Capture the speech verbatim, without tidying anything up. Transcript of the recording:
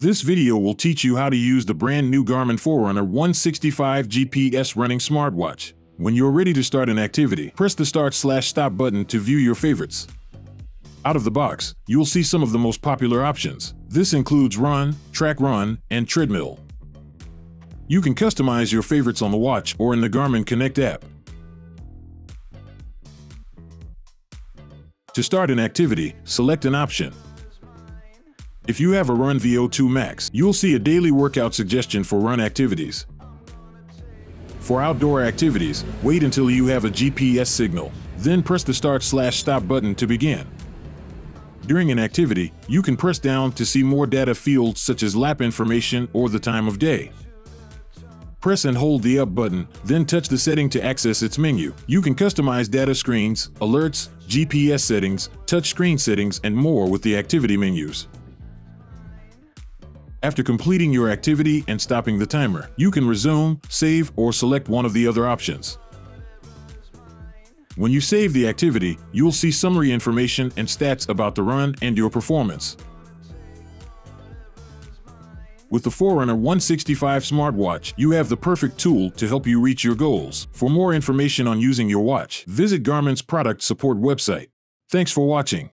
This video will teach you how to use the brand new Garmin Forerunner one sixty-five G P S running smartwatch. When you're ready to start an activity, press the start slash stop button to view your favorites. Out of the box, you'll see some of the most popular options. This includes run, track run, and treadmill. You can customize your favorites on the watch or in the Garmin Connect app. To start an activity, select an option. If you have a Run V O two Max, you'll see a daily workout suggestion for run activities. For outdoor activities, wait until you have a G P S signal, then press the start slash stop button to begin. During an activity, you can press down to see more data fields such as lap information or the time of day. Press and hold the up button, then touch the setting to access its menu. You can customize data screens, alerts, G P S settings, touch screen settings, and more with the activity menus. After completing your activity and stopping the timer, you can resume, save, or select one of the other options. When you save the activity, you'll see summary information and stats about the run and your performance. With the Forerunner one sixty-five smartwatch, you have the perfect tool to help you reach your goals. For more information on using your watch, visit Garmin's product support website. Thanks for watching.